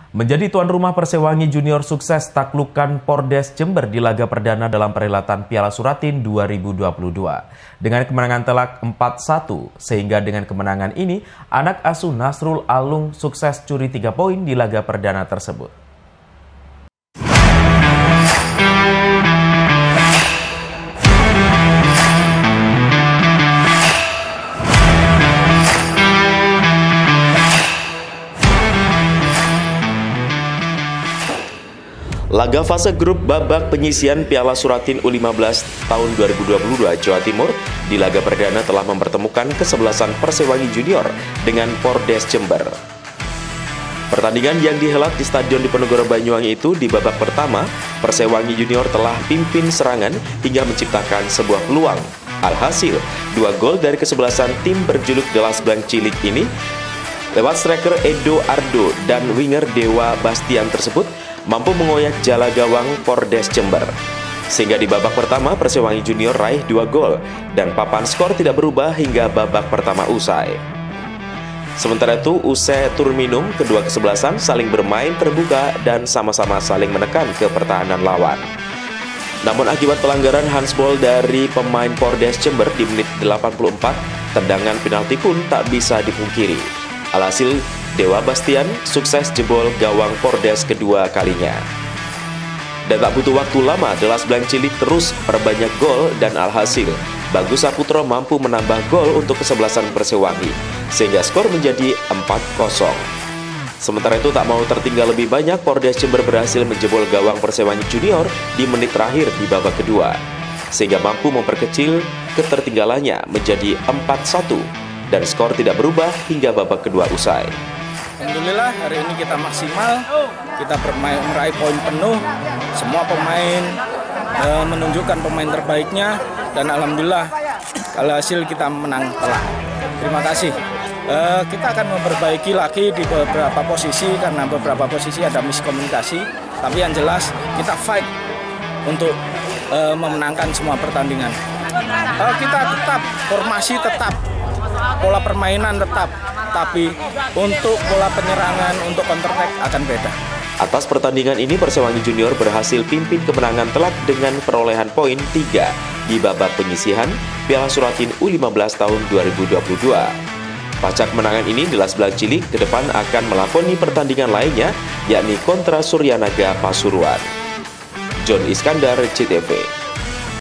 Menjadi tuan rumah Persewangi Junior sukses taklukkan Pordes Jember di laga perdana dalam perhelatan Piala Suratin 2022. Dengan kemenangan telak 4-1, sehingga dengan kemenangan ini, anak asuh Nasrul Alung sukses curi 3 poin di laga perdana tersebut. Laga fase grup babak penyisihan Piala Suratin U15 tahun 2022 Jawa Timur di laga perdana telah mempertemukan kesebelasan Persewangi Junior dengan Pordes Jember. Pertandingan yang dihelat di Stadion Diponegoro Banyuwangi itu di babak pertama, Persewangi Junior telah pimpin serangan hingga menciptakan sebuah peluang. Alhasil, 2 gol dari kesebelasan tim berjuluk The Last Blank Cilik ini lewat striker Edo Ardo dan winger Dewa Bastian tersebut mampu mengoyak jala gawang Pordes Jember. Sehingga di babak pertama Persewangi Junior raih 2 gol dan papan skor tidak berubah hingga babak pertama usai. Sementara itu, usai turun minum, kedua kesebelasan saling bermain terbuka dan sama-sama saling menekan ke pertahanan lawan. Namun akibat pelanggaran handsball dari pemain Pordes Jember di menit 84, tendangan penalti pun tak bisa dipungkiri. Alhasil, Dewa Bastian sukses jebol gawang Pordes kedua kalinya. Dan tak butuh waktu lama, The Last Blank Cilik terus perbanyak gol dan alhasil Bagus Saputro mampu menambah gol untuk kesebelasan Persewangi, sehingga skor menjadi 4-0. Sementara itu tak mau tertinggal lebih banyak, Pordes Jember berhasil menjebol gawang Persewangi Junior di menit terakhir di babak kedua, sehingga mampu memperkecil ketertinggalannya menjadi 4-1 dan skor tidak berubah hingga babak kedua usai. Alhamdulillah hari ini kita maksimal, kita meraih poin penuh, semua pemain menunjukkan pemain terbaiknya dan alhamdulillah hasil kita menang telak. Terima kasih. Kita akan memperbaiki lagi di beberapa posisi karena beberapa posisi ada miskomunikasi, tapi yang jelas kita fight untuk memenangkan semua pertandingan. Kita tetap, formasi tetap, pola permainan tetap, tapi untuk pola penyerangan, untuk counter attack akan beda. Atas pertandingan ini, Persewangi Junior berhasil pimpin kemenangan telak dengan perolehan poin 3 di babak penyisihan Piala Suratin U15 tahun 2022. Pasca kemenangan ini, The Last Blank Cilik ke depan akan melakoni pertandingan lainnya, yakni kontra Suryanaga Pasuruan. John Iskandar, CTV.